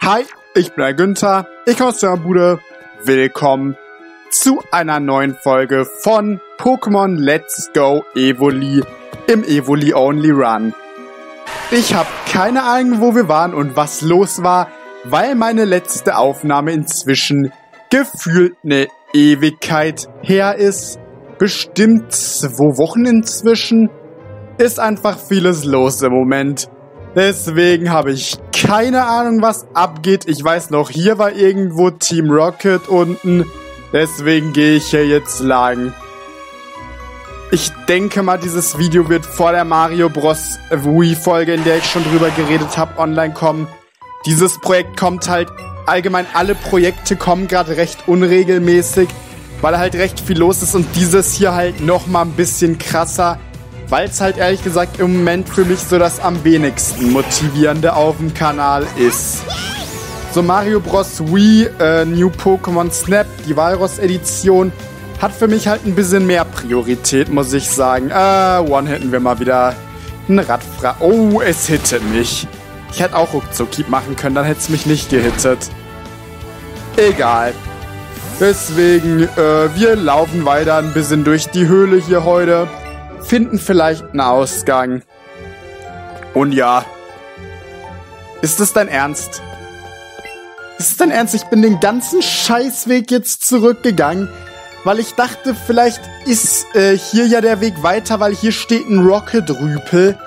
Hi, ich bin der Günther, ich komme aus der Bude. Willkommen zu einer neuen Folge von Pokémon Let's Go Evoli im Evoli Only Run. Ich habe keine Ahnung, wo wir waren und was los war, weil meine letzte Aufnahme inzwischen gefühlt eine Ewigkeit her ist. Bestimmt 2 Wochen inzwischen. Ist einfach vieles los im Moment. Deswegen habe ich keine Ahnung, was abgeht. Ich weiß noch, hier war irgendwo Team Rocket unten. Deswegen gehe ich hier jetzt lang. Ich denke mal, dieses Video wird vor der Mario Bros. Wii-Folge, in der ich schon drüber geredet habe, online kommen. Dieses Projekt kommt halt, allgemein alle Projekte kommen gerade recht unregelmäßig, weil halt recht viel los ist und dieses hier halt nochmal ein bisschen krasser, weil es halt ehrlich gesagt im Moment für mich so das am wenigsten motivierende auf dem Kanal ist. So Mario Bros. Wii, New Pokémon Snap, die Walross-Edition, hat für mich halt ein bisschen mehr Priorität, muss ich sagen. One-hitten wir mal wieder ein Radfra... Oh, es hittet mich. Ich hätte auch Ruckzuck-Keep machen können, dann hätte es mich nicht gehittet. Egal. Deswegen, wir laufen weiter ein bisschen durch die Höhle hier heute. Finden vielleicht einen Ausgang. Und ja. Ist das dein Ernst? Ist es dein Ernst? Ich bin den ganzen Scheißweg jetzt zurückgegangen, weil ich dachte, vielleicht ist hier ja der Weg weiter, weil hier steht ein Rocket-Rüpel.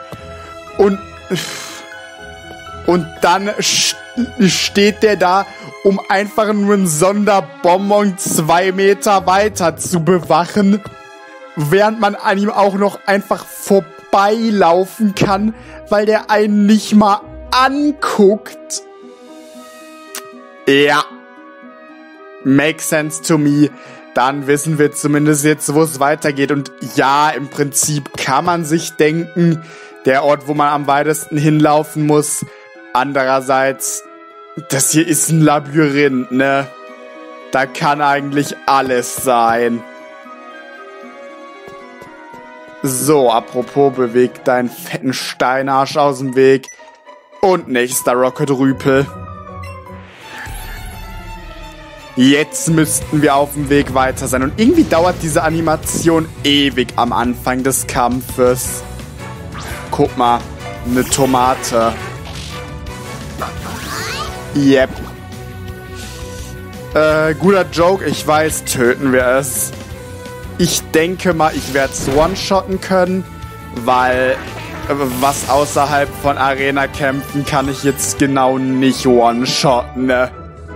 Und dann steht der da, um einfach nur einen Sonderbonbon 2 Meter weiter zu bewachen, während man an ihm auch noch einfach vorbeilaufen kann, weil der einen nicht mal anguckt. Ja. Makes sense to me. Dann wissen wir zumindest jetzt, wo es weitergeht. Und ja, im Prinzip kann man sich denken, der Ort, wo man am weitesten hinlaufen muss. Andererseits, das hier ist ein Labyrinth, ne? Da kann eigentlich alles sein. So, apropos, beweg deinen fetten Steinarsch aus dem Weg. Und nächster Rocket-Rüpel. Jetzt müssten wir auf dem Weg weiter sein. Und irgendwie dauert diese Animation ewig am Anfang des Kampfes. Guck mal, eine Tomate. Yep. Guter Joke, ich weiß, töten wir es. Ich denke mal, ich werde es one-shotten können, weil was außerhalb von Arena-Kämpfen kann ich jetzt genau nicht one-shotten, ne?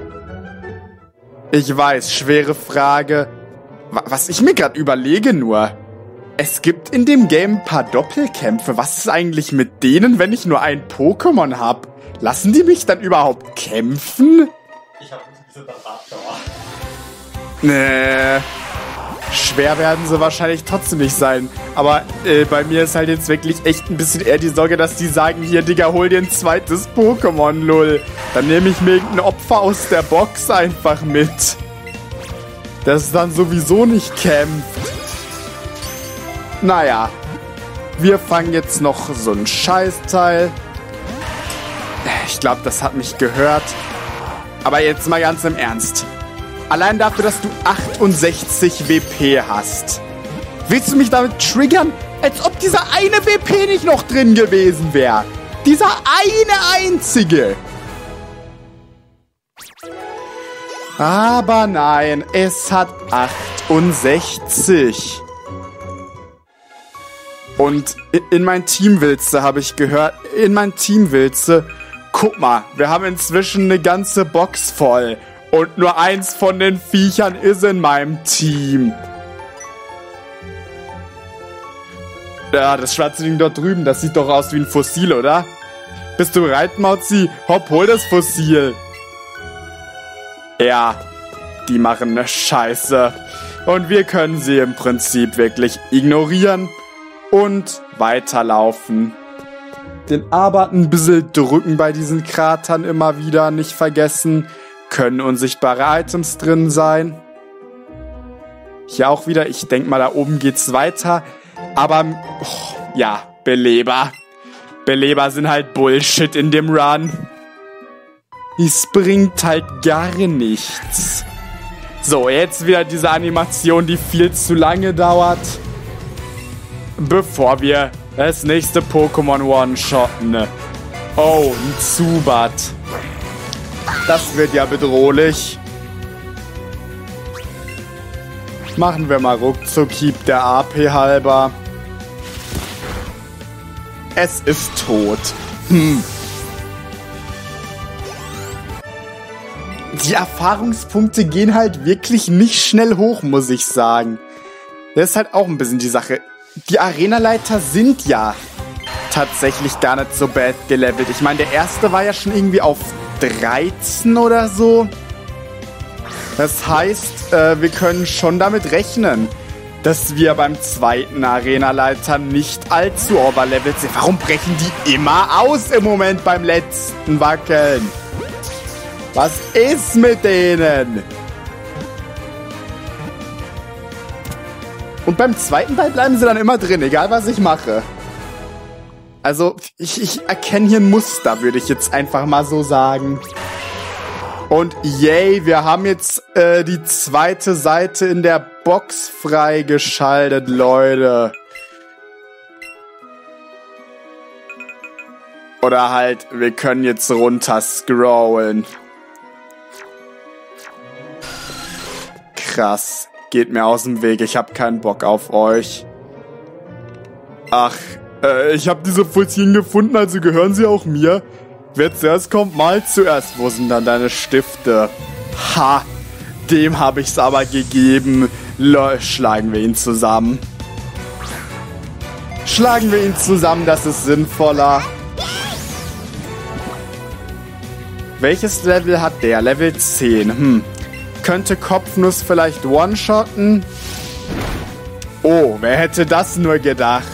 Ich weiß, schwere Frage. Was ich mir gerade überlege nur, es gibt in dem Game ein paar Doppelkämpfe. Was ist eigentlich mit denen, wenn ich nur ein Pokémon habe? Lassen die mich dann überhaupt kämpfen? Ich hab diese Hardcore. Nee. Schwer werden sie wahrscheinlich trotzdem nicht sein. Aber bei mir ist halt jetzt wirklich echt ein bisschen eher die Sorge, dass die sagen, hier, Digga, hol dir ein zweites Pokémon, lull. Dann nehme ich mir irgendein Opfer aus der Box einfach mit. Das dann sowieso nicht kämpft. Naja. Wir fangen jetzt noch so ein Scheißteil. Ich glaube, das hat mich gehört. Aber jetzt mal ganz im Ernst. Allein dafür, dass du 68 WP hast. Willst du mich damit triggern? Als ob dieser eine WP nicht noch drin gewesen wäre. Dieser eine einzige. Aber nein, es hat 68. Und in mein Teamwilze habe ich gehört, guck mal, wir haben inzwischen eine ganze Box voll. Und nur eins von den Viechern ist in meinem Team. Ja, das schwarze Ding dort drüben, das sieht doch aus wie ein Fossil, oder? Bist du bereit, Mauzi? Hopp, hol das Fossil. Ja, die machen eine Scheiße. Und wir können sie im Prinzip wirklich ignorieren und weiterlaufen. Den A-Button ein bisschen drücken bei diesen Kratern immer wieder, nicht vergessen. Können unsichtbare Items drin sein. Hier auch wieder, ich denke mal, da oben geht's weiter. Aber, ja, Beleber. Beleber sind halt Bullshit in dem Run. Es bringt halt gar nichts. So, jetzt wieder diese Animation, die viel zu lange dauert. Bevor wir das nächste Pokémon one-shotten. Oh, ein Zubat. Das wird ja bedrohlich. Machen wir mal Ruckzuck-Hieb der AP halber. Es ist tot. Die Erfahrungspunkte gehen halt wirklich nicht schnell hoch, muss ich sagen. Das ist halt auch ein bisschen die Sache. Die Arenaleiter sind ja tatsächlich gar nicht so bad gelevelt. Ich meine, der erste war ja schon irgendwie auf 13 oder so. Das heißt, wir können schon damit rechnen, dass wir beim zweiten Arenaleiter nicht allzu overlevelt sind. Warum brechen die immer aus im Moment beim letzten Wackeln? Was ist mit denen? Und beim zweiten Teil bleiben sie dann immer drin, egal was ich mache. Also, ich erkenne hier ein Muster, würde ich jetzt einfach mal so sagen. Und yay, wir haben jetzt die zweite Seite in der Box freigeschaltet, Leute. Oder halt, wir können jetzt runter scrollen. Krass. Geht mir aus dem Weg. Ich habe keinen Bock auf euch. Ach, ich habe diese Fossilien gefunden, also gehören sie auch mir. Wer zuerst kommt, mal zuerst. Wo sind dann deine Stifte? Ha, dem habe ich's aber gegeben. Schlagen wir ihn zusammen. Schlagen wir ihn zusammen, das ist sinnvoller. Welches Level hat der? Level 10. Könnte Kopfnuss vielleicht one-shotten? Oh, wer hätte das nur gedacht?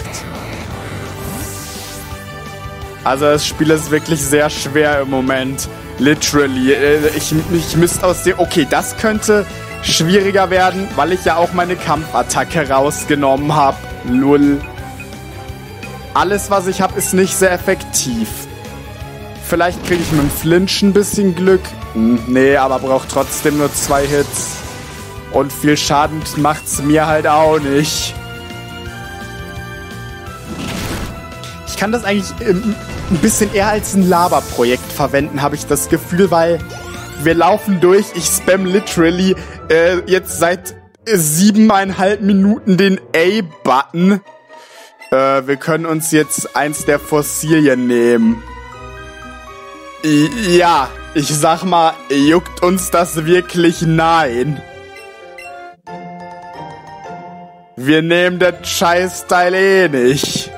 Also das Spiel ist wirklich sehr schwer im Moment. Literally. Ich müsste aus dem... Okay, das könnte schwieriger werden, weil ich ja auch meine Kampfattacke rausgenommen habe. Lull. Alles, was ich habe, ist nicht sehr effektiv. Vielleicht kriege ich mit dem Flinch ein bisschen Glück. Nee, aber braucht trotzdem nur 2 Hits. Und viel Schaden macht's mir halt auch nicht. Ich kann das eigentlich ein bisschen eher als ein Laberprojekt verwenden, habe ich das Gefühl, weil wir laufen durch. Ich spam literally jetzt seit 7,5 Minuten den A-Button. Wir können uns jetzt eins der Fossilien nehmen. Ja, ich sag mal, juckt uns das wirklich? Nein. Wir nehmen den Scheißteil eh nicht.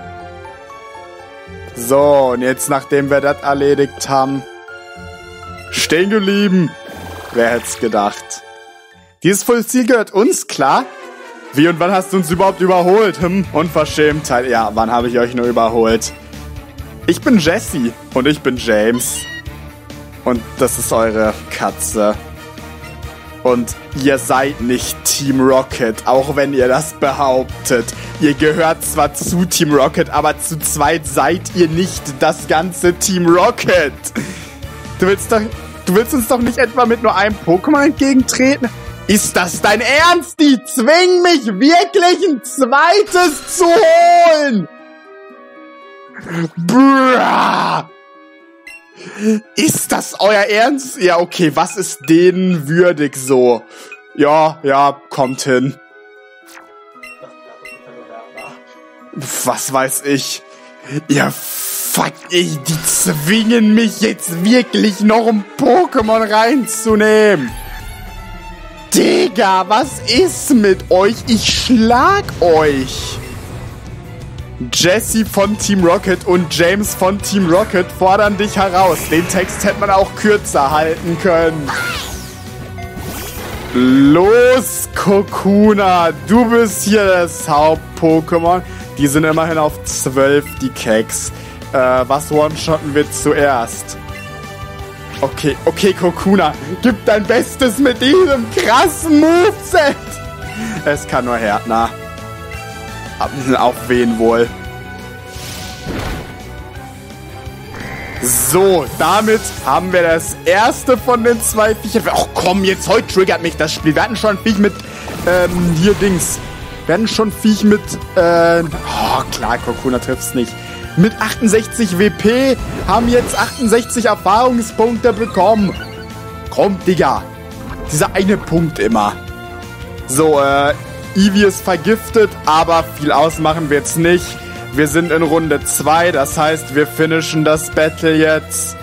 So, und jetzt, nachdem wir das erledigt haben, stehen geblieben. Wer hätt's gedacht? Dieses Fossil gehört uns, klar? Wie und wann hast du uns überhaupt überholt? Unverschämtheit. Ja, wann habe ich euch nur überholt? Ich bin Jesse und ich bin James. Und das ist eure Katze. Und ihr seid nicht Team Rocket, auch wenn ihr das behauptet. Ihr gehört zwar zu Team Rocket, aber zu zweit seid ihr nicht das ganze Team Rocket. Du willst uns doch nicht etwa mit nur einem Pokémon entgegentreten? Ist das dein Ernst? Die zwingen mich wirklich ein zweites zu holen! Bruh! Ist das euer Ernst? Ja, okay, was ist denen würdig so? Ja, kommt hin. Was weiß ich? Ja, fuck, die zwingen mich jetzt wirklich noch ein Pokémon reinzunehmen. Digga, was ist mit euch? Ich schlag euch. Jesse von Team Rocket und James von Team Rocket fordern dich heraus. Den Text hätte man auch kürzer halten können. Los, Kokuna, du bist hier das Haupt-Pokémon. Die sind immerhin auf 12, die Keks. Was one-shotten wir zuerst? Okay, Kokuna, gib dein Bestes mit diesem krassen Moveset. Es kann nur Härtner. Auf wen wohl? So, damit haben wir das erste von den 2 Viechern. Ach komm, jetzt heute triggert mich das Spiel. Wir hatten schon ein Viech mit, hier Dings. Wir hatten schon ein Viech mit, oh klar, Kokuna trifft's nicht. Mit 68 WP haben jetzt 68 Erfahrungspunkte bekommen. Komm, Digga. Dieser eine Punkt immer. So, Eevee ist vergiftet, aber viel ausmachen wir jetzt nicht. Wir sind in Runde 2, das heißt, wir finishen das Battle jetzt.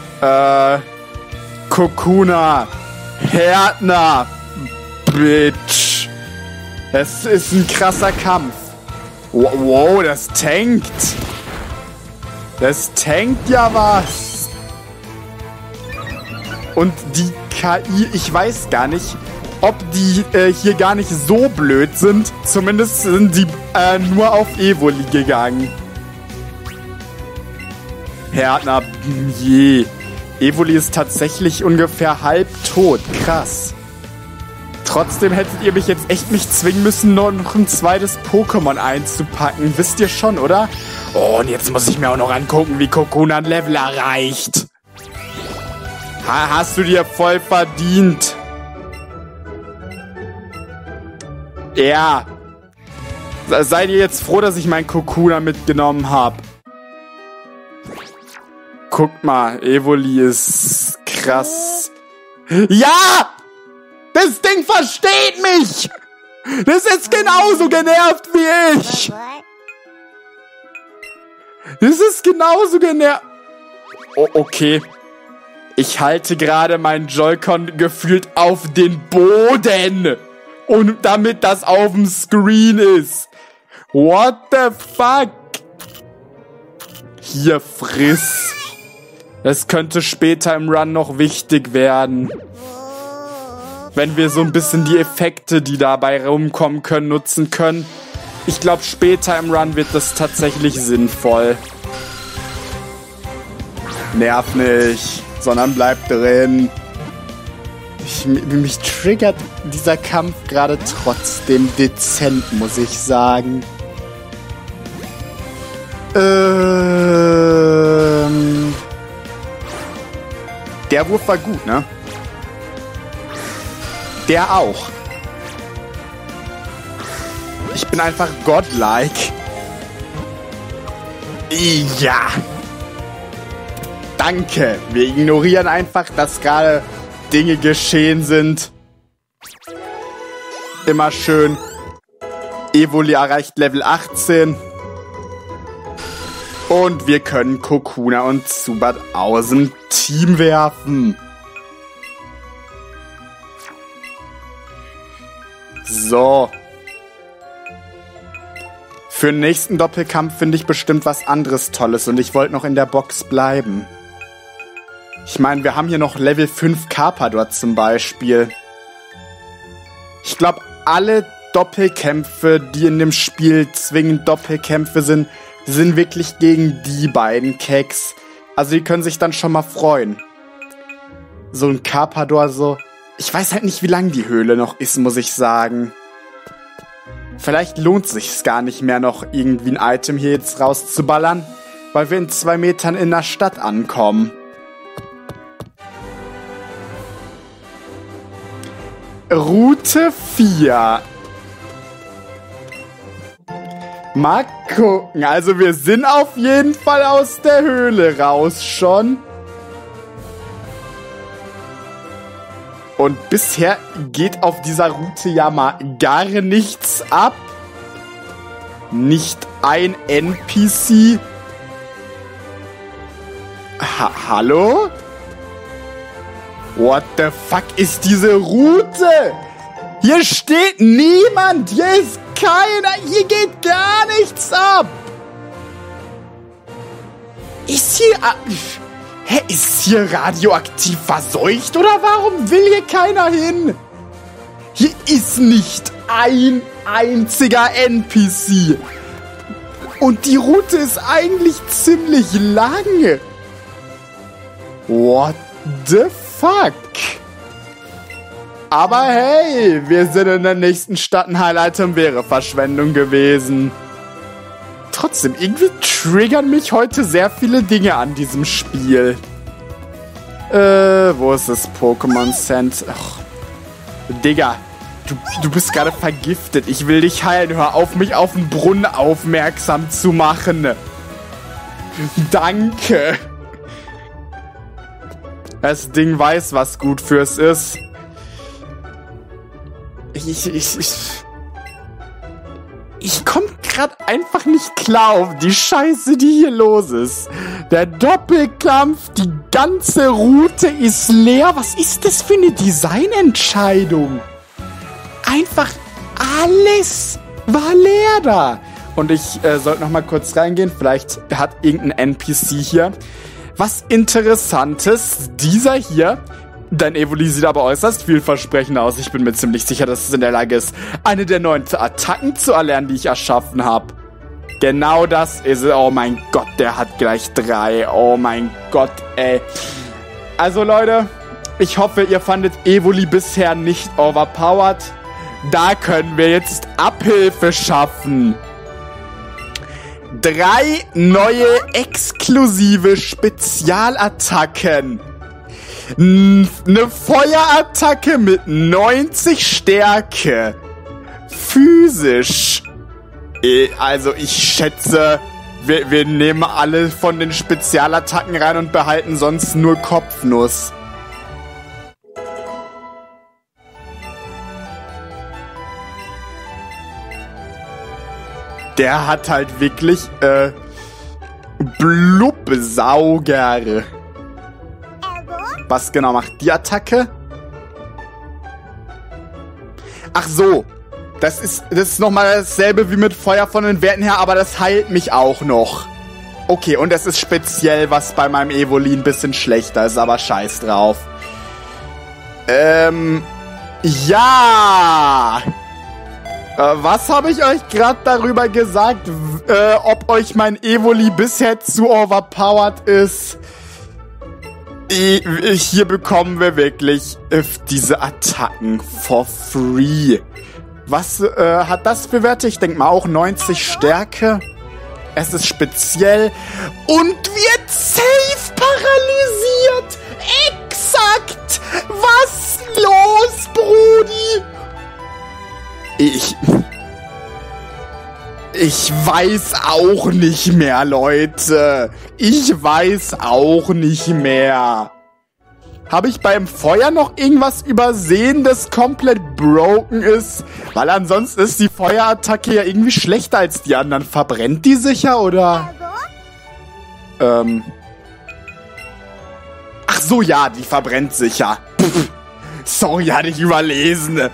Kokuna, Härtner, Bitch. Es ist ein krasser Kampf. Wow, das tankt. Das tankt ja was. Und die KI, ich weiß gar nicht, ob die hier gar nicht so blöd sind. Zumindest sind die nur auf Evoli gegangen. Härtner, je. Evoli ist tatsächlich ungefähr halb tot. Krass. Trotzdem hättet ihr mich jetzt echt nicht zwingen müssen, noch ein zweites Pokémon einzupacken. Wisst ihr schon, oder? Oh, und jetzt muss ich mir auch noch angucken, wie Kokuna ein Level erreicht. Hast du dir voll verdient. Ja. Seid ihr jetzt froh, dass ich meinen Kokuna mitgenommen habe? Guckt mal, Evoli ist krass. Ja! Das Ding versteht mich! Das ist genauso genervt wie ich! Das ist genauso genervt... Oh, okay. Ich halte gerade meinen Joy-Con gefühlt auf den Boden. Und damit das auf dem Screen ist. What the fuck? Hier, friss. Es könnte später im Run noch wichtig werden. Wenn wir so ein bisschen die Effekte, die dabei rumkommen können, nutzen können. Ich glaube, später im Run wird das tatsächlich sinnvoll. Nerv nicht, sondern bleib drin. Mich triggert dieser Kampf gerade trotzdem dezent, muss ich sagen. Der Wurf war gut, ne? Der auch. Ich bin einfach godlike. Ja. Danke. Wir ignorieren einfach, dass gerade Dinge geschehen sind. Immer schön. Evoli erreicht Level 18. Und wir können Kokuna und Zubat aus dem Team werfen. So. Für den nächsten Doppelkampf finde ich bestimmt was anderes Tolles und ich wollte noch in der Box bleiben. Ich meine, wir haben hier noch Level 5 Carpador zum Beispiel. Ich glaube, alle Doppelkämpfe, die in dem Spiel zwingend Doppelkämpfe sind wirklich gegen die beiden Keks. Also die können sich dann schon mal freuen. So ein Carpador so... Ich weiß halt nicht, wie lang die Höhle noch ist, muss ich sagen. Vielleicht lohnt sich's gar nicht mehr, noch irgendwie ein Item hier jetzt rauszuballern, weil wir in 2 Metern in der Stadt ankommen. Route 4. Mal gucken. Also wir sind auf jeden Fall aus der Höhle raus schon. Und bisher geht auf dieser Route ja mal gar nichts ab. Nicht ein NPC. Hallo? What the fuck ist diese Route? Hier steht niemand. Hier ist keiner. Hier geht gar nichts ab. Ist hier... Hä, ist hier radioaktiv verseucht oder warum will hier keiner hin? Hier ist nicht ein einziger NPC. Und die Route ist eigentlich ziemlich lang. What the fuck? Aber hey, wir sind in der nächsten Stadt. Ein Highlight wäre Verschwendung gewesen. trotzdem, irgendwie triggern mich heute sehr viele Dinge an diesem Spiel. Wo ist das Pokémon Center? Ach, Digga, du bist gerade vergiftet. Ich will dich heilen. Hör auf, mich auf den Brunnen aufmerksam zu machen. Danke. Das Ding weiß, was gut fürs ist. Ich komme gerade einfach nicht klar auf die Scheiße, die hier los ist. Der Doppelkampf, die ganze Route ist leer. Was ist das für eine Designentscheidung? Einfach alles war leer da. Und ich sollte noch mal kurz reingehen. Vielleicht hat irgendein NPC hier was Interessantes. Dieser hier... Dein Evoli sieht aber äußerst vielversprechend aus. Ich bin mir ziemlich sicher, dass es in der Lage ist, eine der 9 Attacken zu erlernen, die ich erschaffen habe. Genau das ist es. Oh mein Gott, der hat gleich 3. Oh mein Gott, ey. Also Leute, ich hoffe, ihr fandet Evoli bisher nicht overpowered. Da können wir jetzt Abhilfe schaffen. 3 neue exklusive Spezialattacken. Eine Feuerattacke mit 90 Stärke. Physisch. Also ich schätze, wir nehmen alle von den Spezialattacken rein und behalten sonst nur Kopfnuss. Der hat halt wirklich, Blubsauger. Was genau macht die Attacke? Ach so. Das ist nochmal dasselbe wie mit Feuer von den Werten her, aber das heilt mich auch noch. Okay, und das ist speziell, was bei meinem Evoli ein bisschen schlechter ist, aber scheiß drauf. Ja! Was habe ich euch gerade darüber gesagt, ob euch mein Evoli bisher zu overpowered ist? Hier bekommen wir wirklich diese Attacken for free. Was hat das für Werte? Ich denke mal auch 90 Stärke. Es ist speziell und wird safe paralysiert. Exakt. Was los, Brudi? Ich weiß auch nicht mehr, Leute. Ich weiß auch nicht mehr. Habe ich beim Feuer noch irgendwas übersehen, das komplett broken ist? Weil ansonsten ist die Feuerattacke ja irgendwie schlechter als die anderen. Verbrennt die sicher, oder? Ach so, ja, die verbrennt sicher. Sorry, hatte ich überlesen.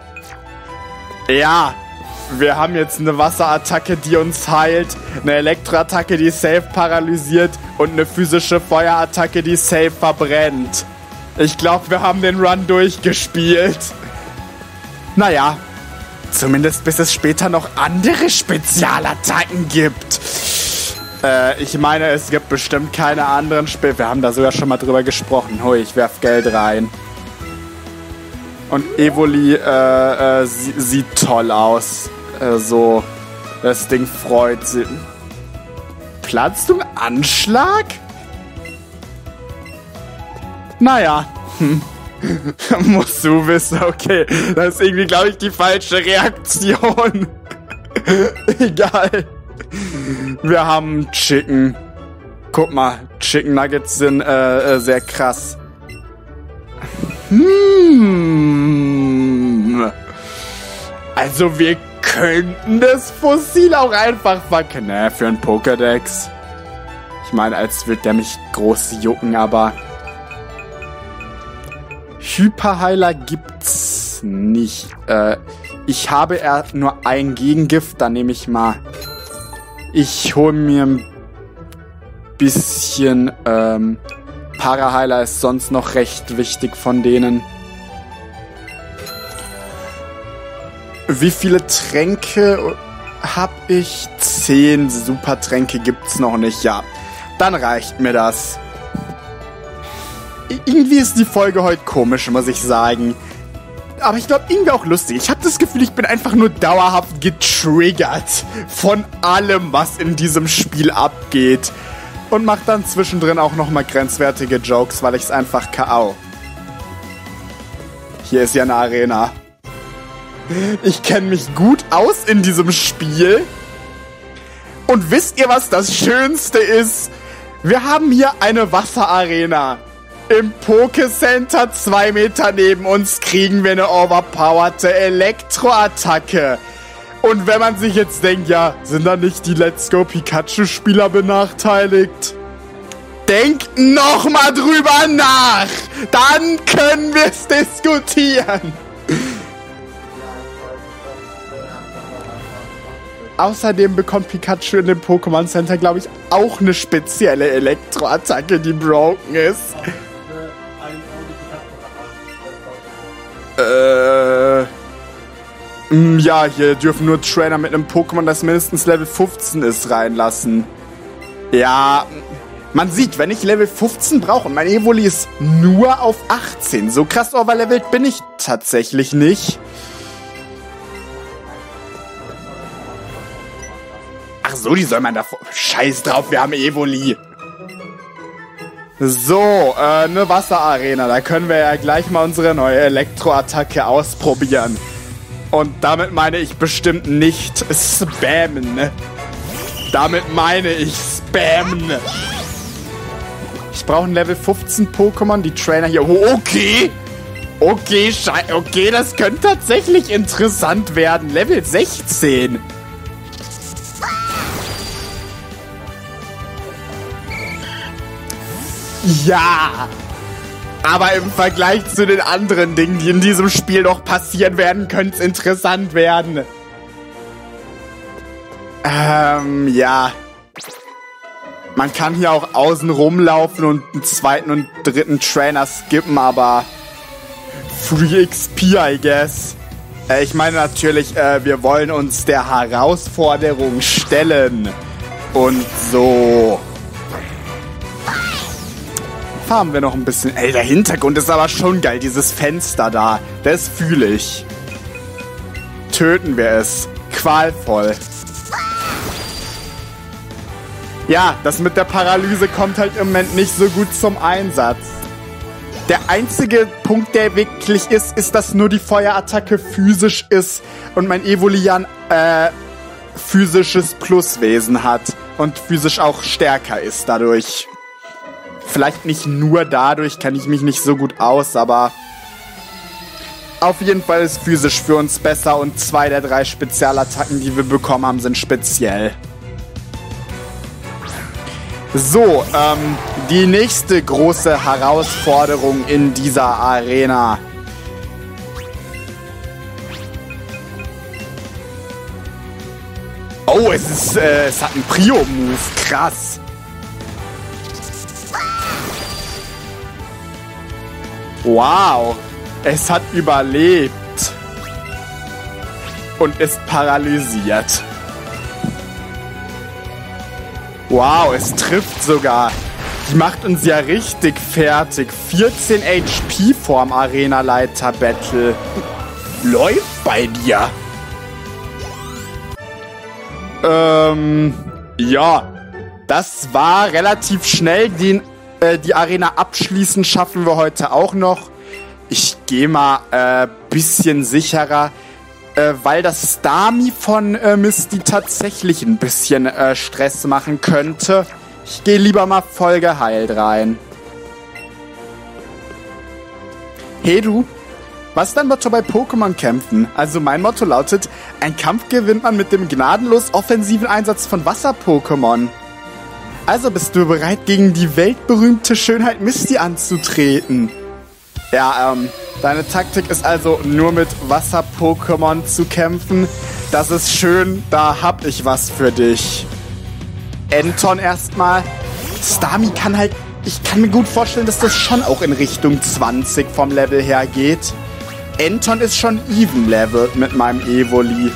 Ja. Wir haben jetzt eine Wasserattacke, die uns heilt, eine Elektroattacke, die safe paralysiert und eine physische Feuerattacke, die safe verbrennt. Ich glaube, wir haben den Run durchgespielt. Naja, zumindest bis es später noch andere Spezialattacken gibt. Ich meine, es gibt bestimmt keine anderen Wir haben da sogar schon mal drüber gesprochen. Hui, ich werf Geld rein. Und Evoli sieht toll aus. So, das Ding freut sich. Anschlag? Naja, musst du wissen, okay. Das ist irgendwie, glaube ich, die falsche Reaktion. Egal. Wir haben Chicken. Guck mal, Chicken Nuggets sind sehr krass. Also wir könnten das Fossil auch einfach verknähen für einen Pokédex. Ich meine, als wird der mich groß jucken, aber Hyperheiler gibt's nicht. Ich habe nur ein Gegengift, dann nehme ich mal. Ich hole mir ein bisschen Paraheiler ist sonst noch recht wichtig von denen. Wie viele Tränke habe ich? 10 Supertränke gibt's noch nicht. Ja, dann reicht mir das. Irgendwie ist die Folge heute komisch, muss ich sagen. aber ich glaube, irgendwie auch lustig. Ich habe das Gefühl, ich bin einfach nur dauerhaft getriggert von allem, was in diesem Spiel abgeht. Und mach dann zwischendrin auch nochmal grenzwertige Jokes, weil ich es einfach K.O. Hier ist ja eine Arena. Ich kenne mich gut aus in diesem Spiel. Und wisst ihr, was das Schönste ist? Wir haben hier eine Wasserarena. Im Pokécenter 2 Meter neben uns kriegen wir eine overpowerte Elektroattacke. Und wenn man sich jetzt denkt, ja, sind da nicht die Let's Go Pikachu-Spieler benachteiligt? Denkt nochmal drüber nach! Dann können wir es diskutieren! Außerdem bekommt Pikachu in dem Pokémon Center, glaube ich, auch eine spezielle Elektroattacke, die broken ist. Ja, hier dürfen nur Trainer mit einem Pokémon, das mindestens Level 15 ist, reinlassen. Ja, man sieht, wenn ich Level 15 brauche und mein Evoli ist nur auf 18. So krass overlevelt bin ich tatsächlich nicht. Ach so, die soll man davor... Scheiß drauf, wir haben Evoli. So, eine Wasserarena. Da können wir ja gleich mal unsere neue Elektroattacke ausprobieren. Und damit meine ich bestimmt nicht spammen, ne? Damit meine ich spammen. Ich brauche ein Level 15 Pokémon, die Trainer hier... Oh, okay! Okay, das könnte tatsächlich interessant werden. Level 16. Ja, aber im Vergleich zu den anderen Dingen, die in diesem Spiel noch passieren werden, könnte es interessant werden. Ja. Man kann hier auch außen rumlaufen und einen zweiten und dritten Trainer skippen, aber Free XP, I guess. Ich meine natürlich, wir wollen uns der Herausforderung stellen. Und so... Farben wir noch ein bisschen. Ey, der Hintergrund ist aber schon geil. Dieses Fenster da. Das fühle ich. Töten wir es. Qualvoll. Ja, das mit der Paralyse kommt halt im Moment nicht so gut zum Einsatz. Der einzige Punkt, der wirklich ist, dass nur die Feuerattacke physisch ist und mein Evolian physisches Pluswesen hat und physisch auch stärker ist dadurch. Vielleicht nicht nur dadurch, kenne ich mich nicht so gut aus, aber auf jeden Fall ist physisch für uns besser und 2 der 3 Spezialattacken, die wir bekommen haben, sind speziell. So, die nächste große Herausforderung in dieser Arena. Oh, es hat einen Prio-Move, krass. Wow, es hat überlebt und ist paralysiert. Wow, es trifft sogar. Die macht uns ja richtig fertig. 14 HP vorm Arena-Leiter-Battle. Läuft bei dir. Ja, das war relativ schnell. Die Arena abschließen schaffen wir heute auch noch. Ich gehe mal bisschen sicherer, weil das Starmie von Misty tatsächlich ein bisschen Stress machen könnte. Ich gehe lieber mal voll geheilt rein. Hey du, was ist dein Motto bei Pokémon-Kämpfen? Also mein Motto lautet, ein Kampf gewinnt man mit dem gnadenlos offensiven Einsatz von Wasser-Pokémon. Also bist du bereit, gegen die weltberühmte Schönheit Misty anzutreten? Ja, deine Taktik ist also nur mit Wasser-Pokémon zu kämpfen. Das ist schön, da hab ich was für dich. Anton erstmal. Starmie kann halt... Ich kann mir gut vorstellen, dass das schon auch in Richtung 20 vom Level her geht. Anton ist schon Even-Level mit meinem Evoli.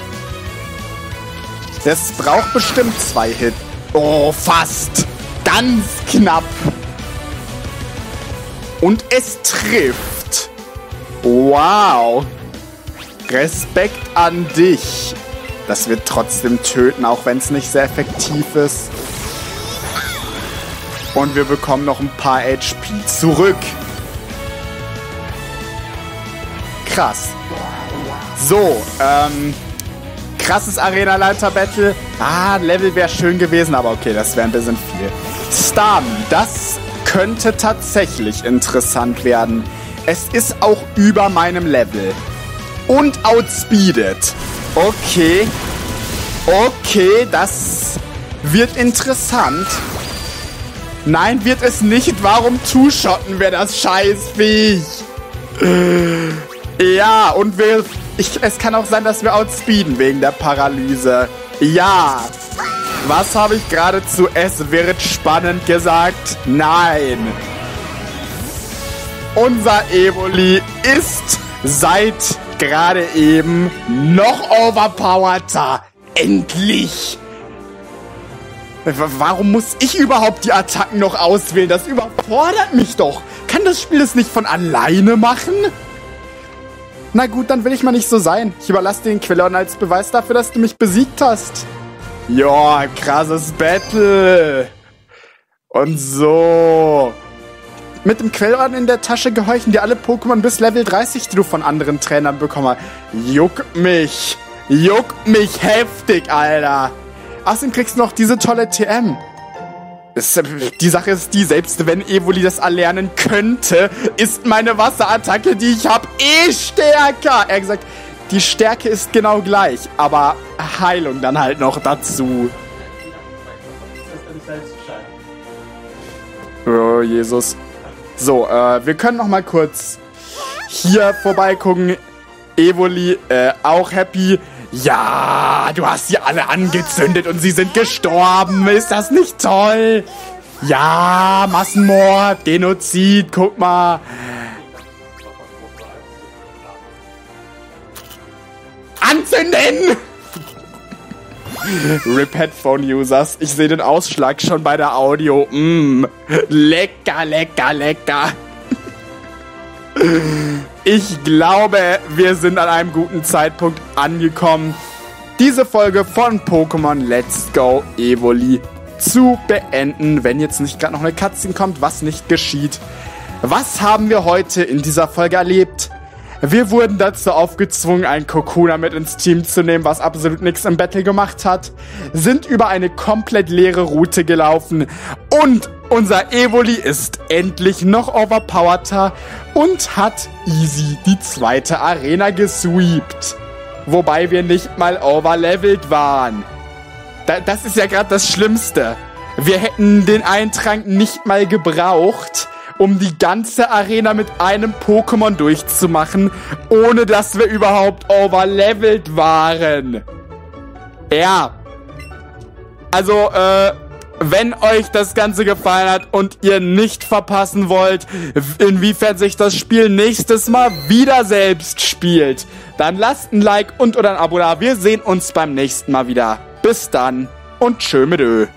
Das braucht bestimmt 2 Hits. Oh, fast. Ganz knapp. Und es trifft. Wow. Respekt an dich. Das wird trotzdem töten, auch wenn es nicht sehr effektiv ist. Und wir bekommen noch ein paar HP zurück. Krass. So, krasses Arena-Leiter-Battle. Level wäre schön gewesen, aber okay, das wäre ein bisschen viel. Starmie, das könnte tatsächlich interessant werden. Es ist auch über meinem Level. Und outspeeded. Okay. Okay, das wird interessant. Nein, wird es nicht. Warum two-shotten wir das Scheißviech? Ja, und es kann auch sein, dass wir outspeeden wegen der Paralyse. Ja. Was habe ich gerade zu Es wird spannend gesagt? Nein. Unser Evoli ist seit gerade eben noch overpowerter. Endlich. Warum muss ich überhaupt die Attacken noch auswählen? Das überfordert mich doch. Kann das Spiel das nicht von alleine machen? Na gut, dann will ich mal nicht so sein. Ich überlasse den Quillon als Beweis dafür, dass du mich besiegt hast. Ja, krasses Battle. Und so. Mit dem Quellorden in der Tasche gehorchen dir alle Pokémon bis Level 30, die du von anderen Trainern bekommst. Juckt mich. Juckt mich heftig, Alter. Außerdem kriegst du noch diese tolle TM. Die Sache ist die, selbst wenn Evoli das erlernen könnte, ist meine Wasserattacke, die ich habe, stärker. Er hat gesagt, die Stärke ist genau gleich, aber Heilung dann halt noch dazu. Oh, Jesus. So, wir können noch mal kurz hier vorbeigucken. Evoli, auch happy. Ja, du hast sie alle angezündet und sie sind gestorben. Ist das nicht toll? Ja, Massenmord, Genozid, guck mal. Anzünden! RIP Headphone-Users. Ich sehe den Ausschlag schon bei der Audio. Lecker, lecker, lecker. Ich glaube, wir sind an einem guten Zeitpunkt angekommen, diese Folge von Pokémon Let's Go Evoli zu beenden, wenn jetzt nicht gerade noch eine Cutscene kommt, was nicht geschieht. Was haben wir heute in dieser Folge erlebt? Wir wurden dazu aufgezwungen, einen Kokuna mit ins Team zu nehmen, was absolut nichts im Battle gemacht hat, sind über eine komplett leere Route gelaufen und unser Evoli ist endlich noch overpowerter und hat easy die zweite Arena gesweept. Wobei wir nicht mal overlevelt waren. Das ist ja gerade das Schlimmste. Wir hätten den Eintrag nicht mal gebraucht, um die ganze Arena mit einem Pokémon durchzumachen, ohne dass wir überhaupt overlevelt waren. Ja. Also, wenn euch das Ganze gefallen hat und ihr nicht verpassen wollt, inwiefern sich das Spiel nächstes Mal wieder selbst spielt, dann lasst ein Like und oder ein Abo da. Wir sehen uns beim nächsten Mal wieder. Bis dann und tschö mit Ö.